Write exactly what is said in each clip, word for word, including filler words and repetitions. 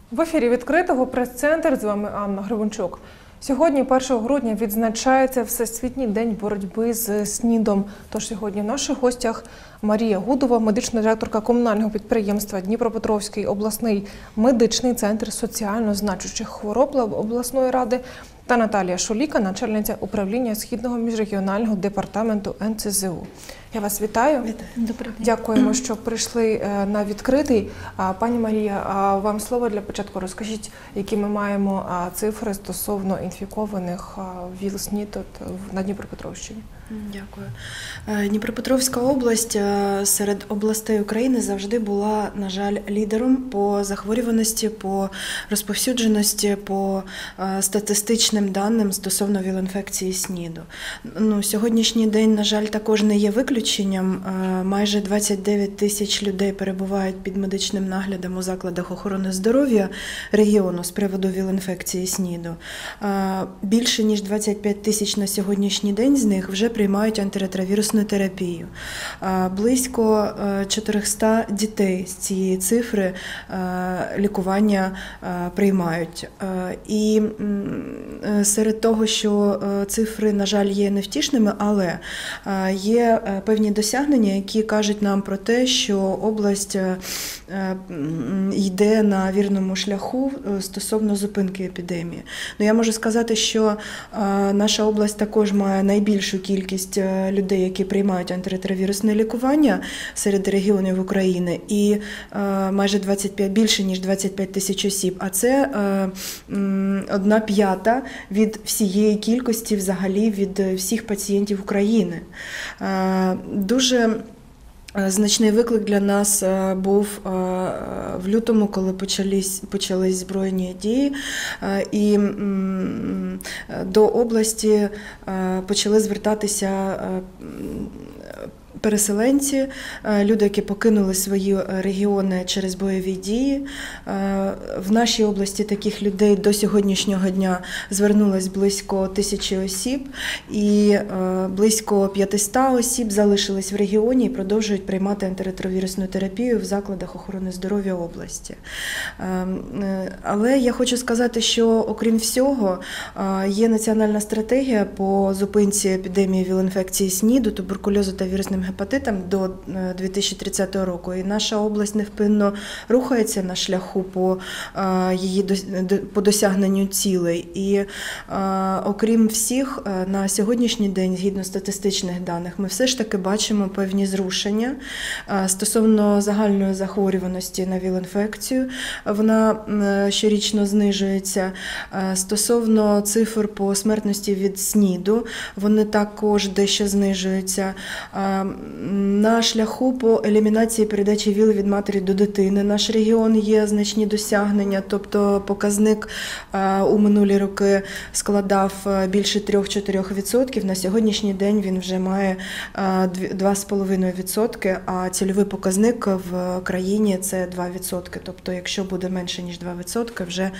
В ефірі відкритого прес-центр, з вами Анна Гривончук. Сьогодні, першого грудня, відзначається Всесвітній день боротьби з СНІДом. Тож сьогодні в наших гостях Марія Гудова, медична директорка комунального підприємства Дніпропетровський обласний медичний центр соціально значущих хвороб обласної ради, та Наталія Шуліка, начальниця управління Східного міжрегіонального департаменту ен це зе у. Я вас вітаю. Вітаю. Добрий день. Дякуємо, що прийшли на відкритий. Пані Марія, вам слово для початку. Розкажіть, які ми маємо цифри стосовно інфікованих ВІЛ-СНІД на Дніпропетровщині. Дякую. Дніпропетровська область серед областей України завжди була, на жаль, лідером по захворюваності, по розповсюдженості, по статистичним даним стосовно ВІЛ-інфекції СНІДу. Ну, сьогоднішній день, на жаль, також не є виключенням. Майже двадцять дев'ять тисяч людей перебувають під медичним наглядом у закладах охорони здоров'я регіону з приводу ВІЛ-інфекції СНІДу. Більше ніж двадцять п'ять тисяч на сьогоднішній день з них вже приймають антиретровірусну терапію. Близько чотириста дітей з цієї цифри лікування приймають. І серед того, що цифри, на жаль, є невтішними, але є певні досягнення, які кажуть нам про те, що область йде на вірному шляху стосовно зупинки епідемії. Ну, я можу сказати, що наша область також має найбільшу кількість людей, які приймають антиретровірусне лікування серед регіонів України, і майже двадцять п'ять, більше ніж двадцять п'ять тисяч осіб, а це одна п'ята від всієї кількості взагалі від всіх пацієнтів України. Дуже значний виклик для нас був в лютому, коли почались, почались збройні дії, і до області почали звертатися переселенці, люди, які покинули свої регіони через бойові дії. В нашій області таких людей до сьогоднішнього дня звернулось близько тисячі осіб, і близько п'ятсот осіб залишились в регіоні і продовжують приймати антиретровірусну терапію в закладах охорони здоров'я області. Але я хочу сказати, що окрім всього є національна стратегія по зупинці епідемії ВІЛ-інфекції СНІДу, туберкульозу та вірусним гепатитам до дві тисячі тридцятого року. І наша область невпинно рухається на шляху по її по досягненню цілей. І окрім всіх, на сьогоднішній день, згідно статистичних даних, ми все ж таки бачимо певні зрушення стосовно загальної захворюваності на ВІЛ-інфекцію. Вона щорічно знижується. Стосовно цифр по смертності від СНІДу, вони також дещо знижуються. На шляху по елімінації передачі ВІЛ від матері до дитини наш регіон є значні досягнення, тобто показник у минулі роки складав більше три-чотири відсотки, на сьогоднішній день він вже має два з половиною відсотки, а цільовий показник в країні – це два відсотки, тобто якщо буде менше, ніж два відсотки, вже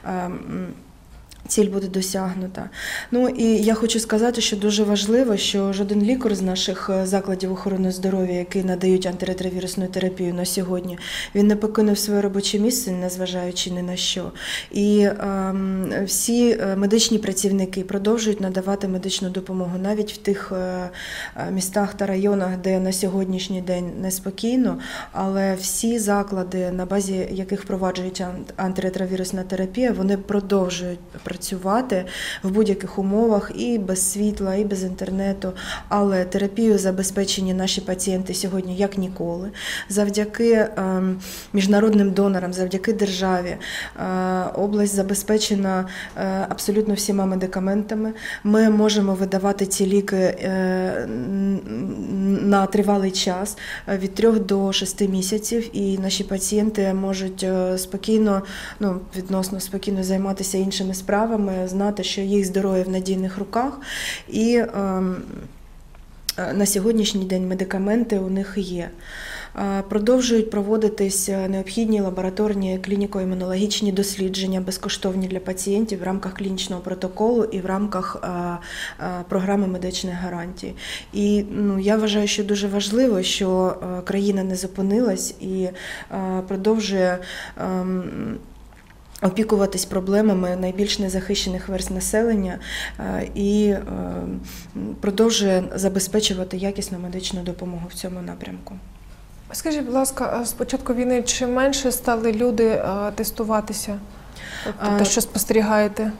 ціль буде досягнута. Ну і я хочу сказати, що дуже важливо, що жоден лікар з наших закладів охорони здоров'я, які надають антиретровірусну терапію на сьогодні, він не покинув своє робоче місце, незважаючи ні на що. І е, всі медичні працівники продовжують надавати медичну допомогу навіть в тих е, містах та районах, де на сьогоднішній день неспокійно, але всі заклади, на базі яких впроваджується антиретровірусна терапія, вони продовжують працювати в будь-яких умовах, і без світла, і без інтернету, але терапію забезпечені наші пацієнти сьогодні як ніколи. Завдяки е, міжнародним донорам, завдяки державі е, область забезпечена е, абсолютно всіма медикаментами. Ми можемо видавати ці ліки е, на тривалий час, від трьох до шести місяців, і наші пацієнти можуть спокійно, ну, відносно спокійно займатися іншими справами, знати, що їх здоров'я в надійних руках, і е, на сьогоднішній день медикаменти у них є. Продовжують проводитись необхідні лабораторні клініко-імунологічні дослідження, безкоштовні для пацієнтів в рамках клінічного протоколу і в рамках програми медичних гарантій. І ну, я вважаю, що дуже важливо, що країна не зупинилась і продовжує опікуватись проблемами найбільш незахищених верств населення і продовжує забезпечувати якісну медичну допомогу в цьому напрямку. Скажіть, будь ласка, з початку війни чи менше стали люди тестуватися? Тобто, що спостерігаєте?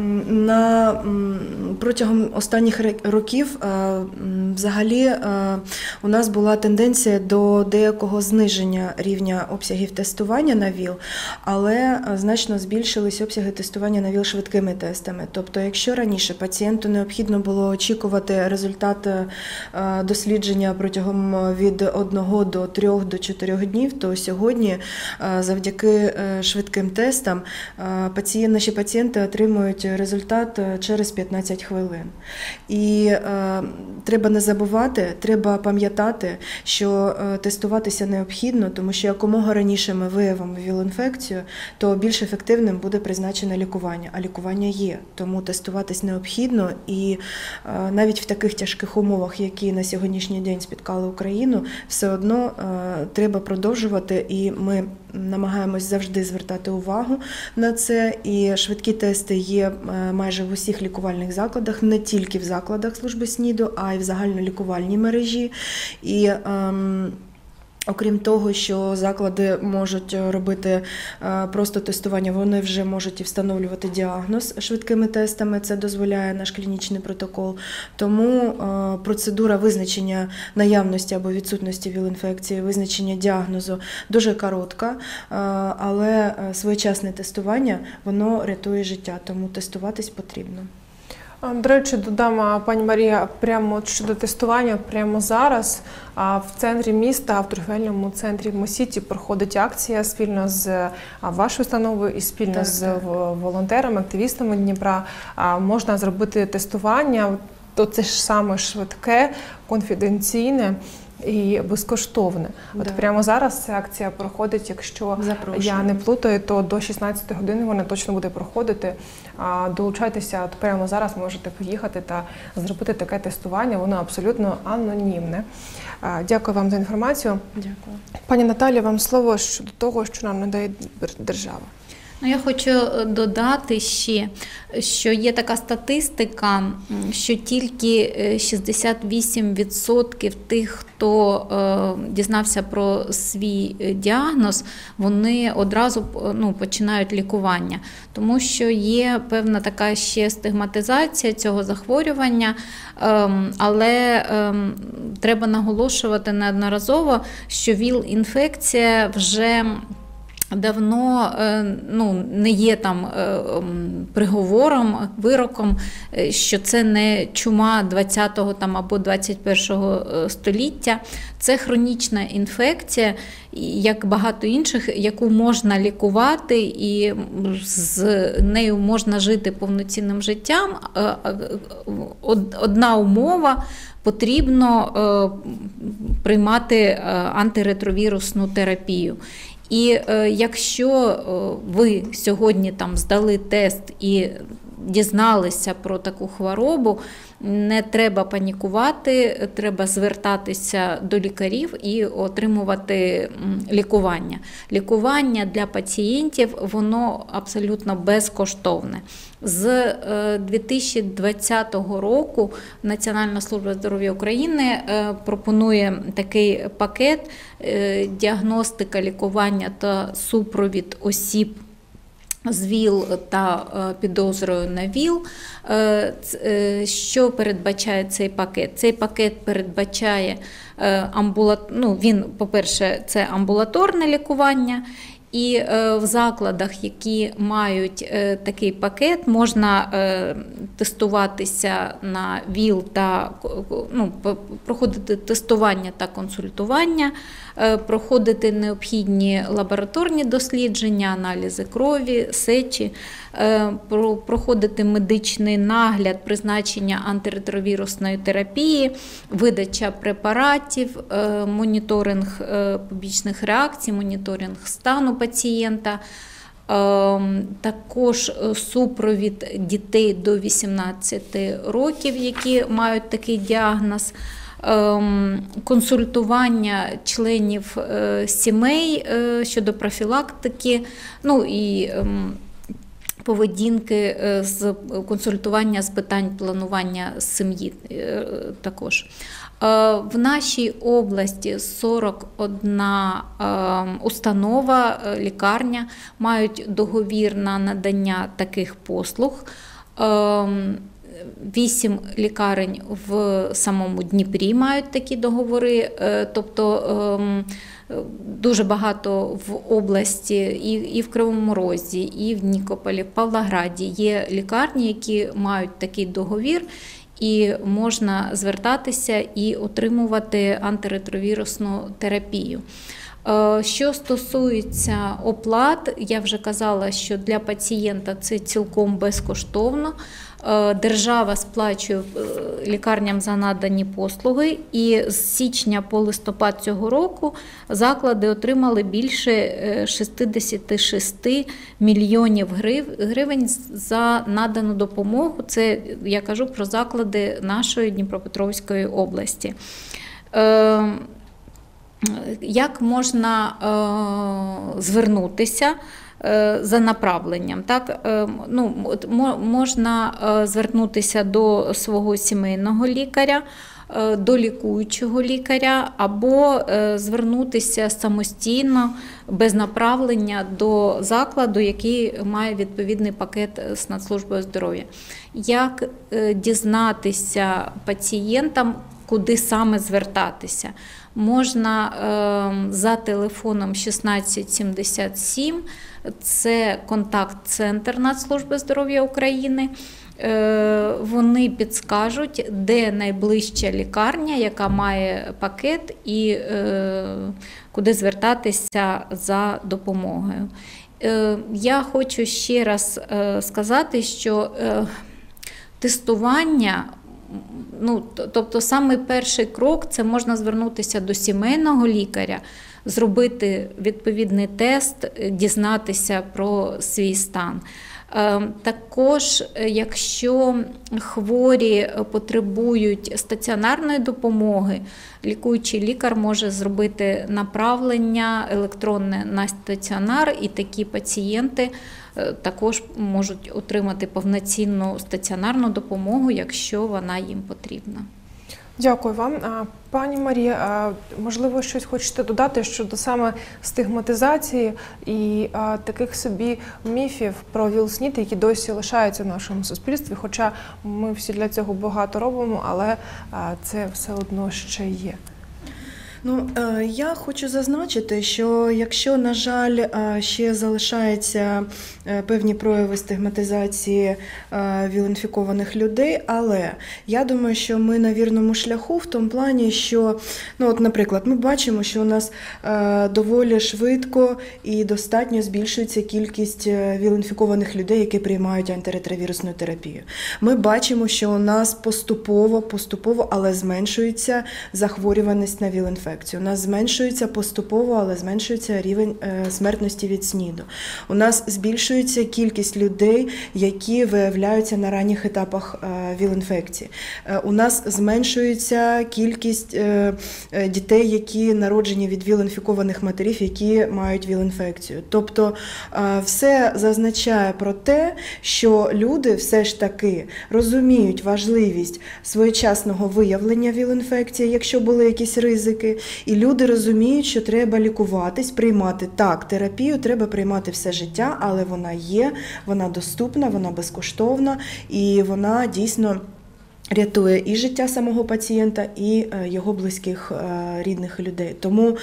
На, протягом останніх років взагалі у нас була тенденція до деякого зниження рівня обсягів тестування на ВІЛ, але значно збільшились обсяги тестування на ВІЛ швидкими тестами. Тобто, якщо раніше пацієнту необхідно було очікувати результат дослідження протягом від одного до трьох до чотирьох днів, то сьогодні завдяки швидким тестам пацієнт, наші пацієнти отримують результат через п'ятнадцять хвилин. І е, треба не забувати, треба пам'ятати, що е, тестуватися необхідно, тому що якомога раніше ми виявимо ВІЛ-інфекцію, то більш ефективним буде призначене лікування. А лікування є, тому тестуватись необхідно. І е, навіть в таких тяжких умовах, які на сьогоднішній день спіткали Україну, все одно е, треба продовжувати, і ми намагаємось завжди звертати увагу на це. І швидкі тести є майже в усіх лікувальних закладах, не тільки в закладах служби СНІДу, а й в загальнолікувальній мережі. І ем, окрім того, що заклади можуть робити просто тестування, вони вже можуть і встановлювати діагноз швидкими тестами, це дозволяє наш клінічний протокол. Тому процедура визначення наявності або відсутності ВІЛ-інфекції, визначення діагнозу дуже коротка, але своєчасне тестування, воно рятує життя, тому тестуватись потрібно. До речі, додам, пані Марія, прямо щодо тестування, прямо зараз в центрі міста, в торгівельному центрі Мосіті проходить акція спільно з вашою установою і спільно так, з так. волонтерами, активістами Дніпра. Можна зробити тестування, то це ж саме швидке, конфіденційне і безкоштовне. От да. прямо зараз ця акція проходить, якщо Запрошую. я не плутаю, то до шістнадцятої години вона точно буде проходити. Долучайтеся, от прямо зараз можете поїхати та зробити таке тестування, воно абсолютно анонімне. Дякую вам за інформацію. Дякую. Пані Наталі, вам слово щодо того, що нам надає держава. Ну, я хочу додати ще, що є така статистика, що тільки шістдесят вісім відсотків тих, хто е, дізнався про свій діагноз, вони одразу ну, починають лікування. Тому що є певна така ще стигматизація цього захворювання, е, але е, треба наголошувати неодноразово, що ВІЛ-інфекція вже давно ну, не є там приговором, вироком, що це не чума двадцятого там, або двадцять першого століття. Це хронічна інфекція, як багато інших, яку можна лікувати і з нею можна жити повноцінним життям. Одна умова – потрібно приймати антиретровірусну терапію. І е, якщо е, ви сьогодні там здали тест і дізналися про таку хворобу, не треба панікувати, треба звертатися до лікарів і отримувати лікування. Лікування для пацієнтів, воно абсолютно безкоштовне. З дві тисячі двадцятого року Національна служба здоров'я України пропонує такий пакет діагностика, лікування та супровід осіб з ВІЛ та підозрою на ВІЛ. Що передбачає цей пакет? Цей пакет передбачає, ну, він, по-перше, це амбулаторне лікування, і в закладах, які мають такий пакет, можна тестуватися на ВІЛ та ну, проходити тестування та консультування, проходити необхідні лабораторні дослідження, аналізи крові, сечі, проходити медичний нагляд, призначення антиретровірусної терапії, видача препаратів, моніторинг побічних реакцій, моніторинг стану пацієнта, також супровід дітей до вісімнадцяти років, які мають такий діагноз, консультування членів сімей щодо профілактики, ну і поведінки, з консультування з питань планування сім'ї також. В нашій області сорок одна установа, лікарня мають договір на надання таких послуг. Вісім лікарень в самому Дніпрі мають такі договори, тобто дуже багато в області, і в Кривому Розі, і в Нікополі, в Павлограді є лікарні, які мають такий договір, і можна звертатися і отримувати антиретровірусну терапію. Що стосується оплат, я вже казала, що для пацієнта це цілком безкоштовно. Держава сплачує лікарням за надані послуги, і з січня по листопад цього року заклади отримали більше шістдесят шість мільйонів гривень за надану допомогу. Це я кажу про заклади нашої Дніпропетровської області. Як можна звернутися за направленням? Так, ну, можна звернутися до свого сімейного лікаря, до лікуючого лікаря, або звернутися самостійно, без направлення, до закладу, який має відповідний пакет з Нацслужбою здоров'я. Як дізнатися пацієнтам, куди саме звертатися? Можна е, за телефоном шістнадцять сімдесят сім, це контакт-центр Нацслужби здоров'я України. Е, вони підскажуть, де найближча лікарня, яка має пакет, і е, куди звертатися за допомогою. Е, я хочу ще раз е, сказати, що е, тестування, ну, тобто саме перший крок – це можна звернутися до сімейного лікаря, зробити відповідний тест, дізнатися про свій стан. Також, якщо хворі потребують стаціонарної допомоги, лікуючий лікар може зробити направлення електронне на стаціонар, і такі пацієнти також можуть отримати повноцінну стаціонарну допомогу, якщо вона їм потрібна. Дякую вам. Пані Марія, можливо, щось хочете додати щодо саме стигматизації і а, таких собі міфів про ВІЛ-СНІД, які досі лишаються в нашому суспільстві, хоча ми всі для цього багато робимо, але а, це все одно ще є. Ну, я хочу зазначити, що якщо, на жаль, ще залишаються певні прояви стигматизації ВІЛ-інфікованих людей, але я думаю, що ми на вірному шляху в тому плані, що, ну, от, наприклад, ми бачимо, що у нас доволі швидко і достатньо збільшується кількість ВІЛ-інфікованих людей, які приймають антиретровірусну терапію. Ми бачимо, що у нас поступово, поступово, але зменшується захворюваність на ВІЛ-інфекцію. У нас зменшується поступово, але зменшується рівень смертності від СНІДу. У нас збільшується кількість людей, які виявляються на ранніх етапах ВІЛ-інфекції. У нас зменшується кількість дітей, які народжені від ВІЛ-інфікованих матерів, які мають ВІЛ-інфекцію. Тобто все зазначає про те, що люди все ж таки розуміють важливість своєчасного виявлення ВІЛ-інфекції, якщо були якісь ризики, і люди розуміють, що треба лікуватись, приймати так, терапію треба приймати все життя, але вона є, вона доступна, вона безкоштовна і вона дійсно рятує і життя самого пацієнта, і його близьких рідних людей. Тому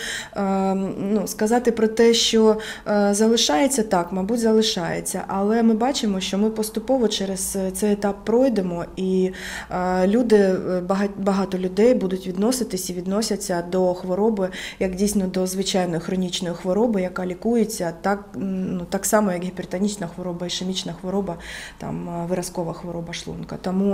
ну, сказати про те, що залишається, так, мабуть, залишається, але ми бачимо, що ми поступово через цей етап пройдемо, і люди, багато людей будуть відноситись і відносяться до хвороби, як дійсно до звичайної хронічної хвороби, яка лікується так, ну, так само, як гіпертонічна хвороба, ішемічна хвороба, там, виразкова хвороба шлунка. Тому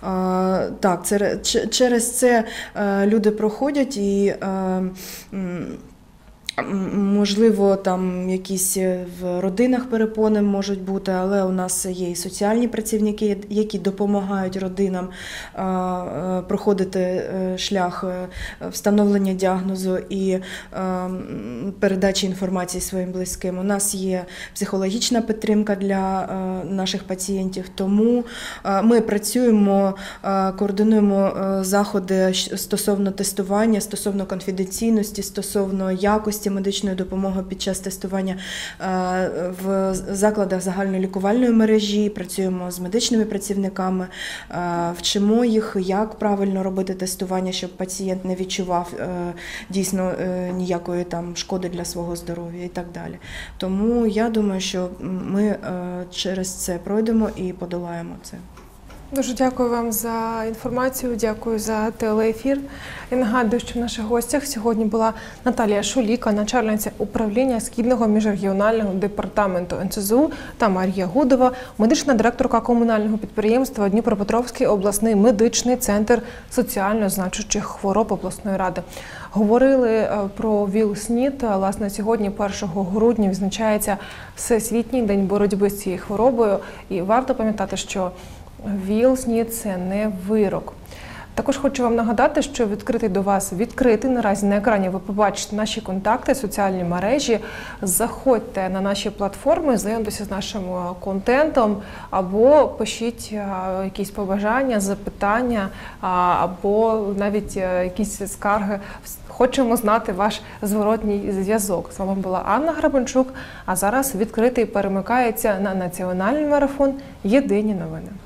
так, це, через це люди проходять і Можливо, там якісь в родинах перепони можуть бути, але у нас є і соціальні працівники, які допомагають родинам проходити шлях встановлення діагнозу і передачі інформації своїм близьким. У нас є психологічна підтримка для наших пацієнтів, тому ми працюємо, координуємо заходи стосовно тестування, стосовно конфіденційності, стосовно якості медичної допомоги під час тестування в закладах загальної лікувальної мережі, працюємо з медичними працівниками, вчимо їх, як правильно робити тестування, щоб пацієнт не відчував дійсно ніякої там шкоди для свого здоров'я і так далі. Тому я думаю, що ми через це пройдемо і подолаємо це. Дуже дякую вам за інформацію, дякую за телеефір. Я нагадую, що в наших гостях сьогодні була Наталія Шуліка, начальниця управління Східного міжрегіонального департаменту ен це зе у, та Марія Гудова, медична директорка комунального підприємства Дніпропетровський обласний медичний центр соціально значущих хвороб обласної ради. Говорили про ВІЛ-СНІД. Власне, сьогодні, першого грудня, відзначається Всесвітній день боротьби з цією хворобою. І варто пам'ятати, що ВІЛ-СНІД – це не вирок. Також хочу вам нагадати, що відкритий до вас відкритий. Наразі на екрані ви побачите наші контакти, соціальні мережі. Заходьте на наші платформи, знайомтеся з нашим контентом або пишіть якісь побажання, запитання або навіть якісь скарги. Хочемо знати ваш зворотній зв'язок. З вами була Анна Гребенчук, а зараз відкритий перемикається на національний марафон «Єдині новини».